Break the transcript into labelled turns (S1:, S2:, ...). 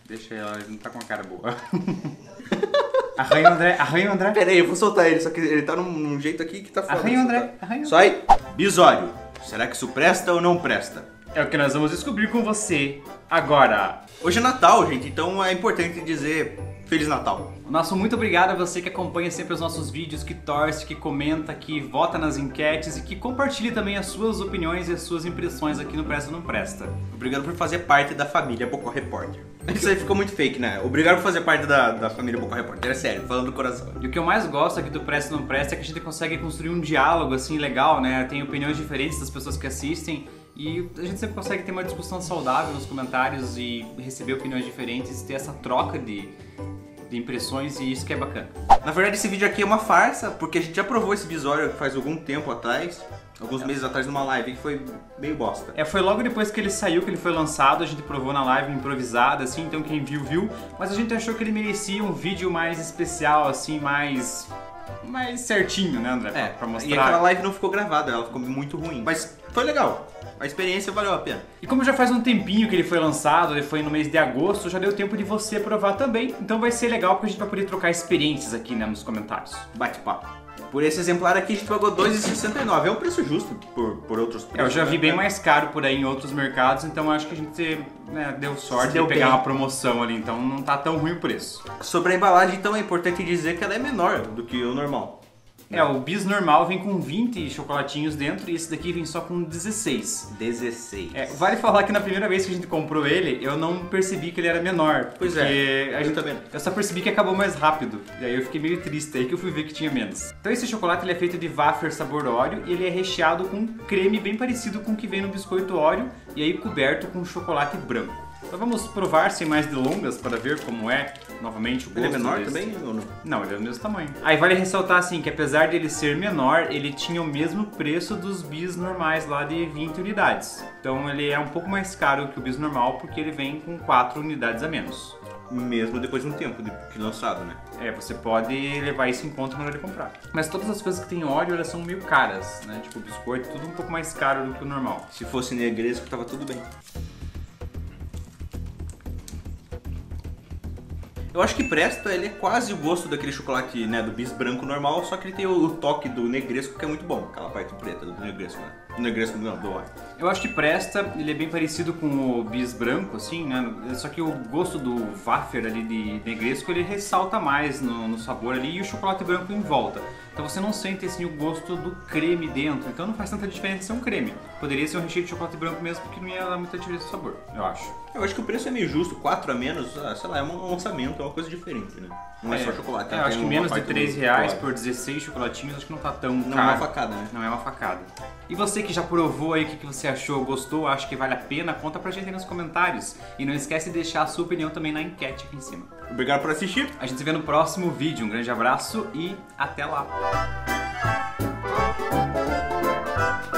S1: Deixa ela, ele não tá com uma cara boa. Arranha o André, arranha o André.
S2: Pera aí, eu vou soltar ele, só que ele tá num jeito aqui que tá foda.
S1: Arranha o André, arranha o André.
S2: Sai. Bisório. Será que isso presta ou não presta?
S1: É o que nós vamos descobrir com você agora.
S2: Hoje é Natal, gente, então é importante dizer Feliz Natal.
S1: Nosso muito obrigado a você que acompanha sempre os nossos vídeos, que torce, que comenta, que vota nas enquetes e que compartilha também as suas opiniões e as suas impressões aqui no Presta ou Não Presta.
S2: Obrigado por fazer parte da família Bocó Repórter. Isso aí ficou muito fake, né? Obrigado por fazer parte da família Bocó Repórter. É sério, falando do coração.
S1: E o que eu mais gosto aqui do Presta ou Não Presta é que a gente consegue construir um diálogo assim legal, né? Tem opiniões diferentes das pessoas que assistem. E a gente sempre consegue ter uma discussão saudável nos comentários e receber opiniões diferentes, ter essa troca de impressões, e isso que é bacana.
S2: Na verdade, esse vídeo aqui é uma farsa, porque a gente já provou esse bisório faz algum tempo atrás, alguns meses atrás, numa live, que foi meio bosta.
S1: Foi logo depois que ele saiu, que ele foi lançado, a gente provou na live improvisada, assim, então quem viu, viu. Mas a gente achou que ele merecia um vídeo mais especial, assim, mais certinho, né, André? Pra mostrar.
S2: E aquela live não ficou gravada, ela ficou muito ruim. Mas foi legal. A experiência valeu a pena.
S1: E como já faz um tempinho que ele foi lançado, ele foi no mês de agosto, já deu tempo de você provar também. Então vai ser legal porque a gente vai poder trocar experiências aqui, né, nos comentários.
S2: Bate-papo. Por esse exemplar aqui a gente pagou R$2,69. É um preço justo por outros preços.
S1: Eu já vi bem mais caro por aí em outros mercados, então acho que a gente deu sorte de pegar uma promoção ali, então não tá tão ruim o preço.
S2: Sobre a embalagem, então, é importante dizer que ela é menor do que o normal.
S1: O bis normal vem com 20 chocolatinhos dentro e esse daqui vem só com 16.
S2: 16.
S1: Vale falar que na primeira vez que a gente comprou ele, eu não percebi que ele era menor.
S2: Pois
S1: porque
S2: também.
S1: Eu só percebi que acabou mais rápido. E aí eu fiquei meio triste, aí que eu fui ver que tinha menos. Então esse chocolate ele é feito de wafer sabor Oreo e ele é recheado com creme bem parecido com o que vem no biscoito Oreo e aí coberto com chocolate branco. Então vamos provar sem mais delongas para ver como é novamente o gosto.
S2: Ele é menor
S1: desse.
S2: também ou não?
S1: Não, ele é do mesmo tamanho. Aí vale ressaltar assim que apesar dele ser menor, ele tinha o mesmo preço dos bis normais lá de 20 unidades. Então ele é um pouco mais caro que o bis normal porque ele vem com 4 unidades a menos.
S2: Mesmo depois de um tempo de lançado, né?
S1: Você pode levar isso em conta na hora de comprar. Mas todas as coisas que tem óleo, elas são meio caras, né? Tipo biscoito, tudo um pouco mais caro do que o normal.
S2: Se fosse negresco, tava tudo bem. Eu acho que presta, ele é quase o gosto daquele chocolate, né, do bis branco normal, só que ele tem o toque do negresco que é muito bom, aquela parte preta do negresco, né? Do negresco não, do óleo.
S1: Eu acho que presta, ele é bem parecido com o bis branco, assim, né? Só que o gosto do wafer ali de negresco, ele ressalta mais no sabor ali e o chocolate branco em volta. Então você não sente assim o gosto do creme dentro, então não faz tanta diferença ser um creme. Poderia ser um recheio de chocolate branco mesmo, porque não ia dar muita diferença no sabor, eu acho.
S2: Eu acho que o preço é meio justo, 4 a menos, sei lá, é um lançamento, é uma coisa diferente, né? Não é só chocolate.
S1: Eu acho que menos de R$3 por 16 chocolatinhos, acho que não tá tão caro.
S2: Não é uma facada, né?
S1: Não é uma facada. E você que já provou aí, o que você achou, gostou, acha que vale a pena? Conta pra gente aí nos comentários. E não esquece de deixar a sua opinião também na enquete aqui em cima.
S2: Obrigado por assistir.
S1: A gente se vê no próximo vídeo. Um grande abraço e até lá!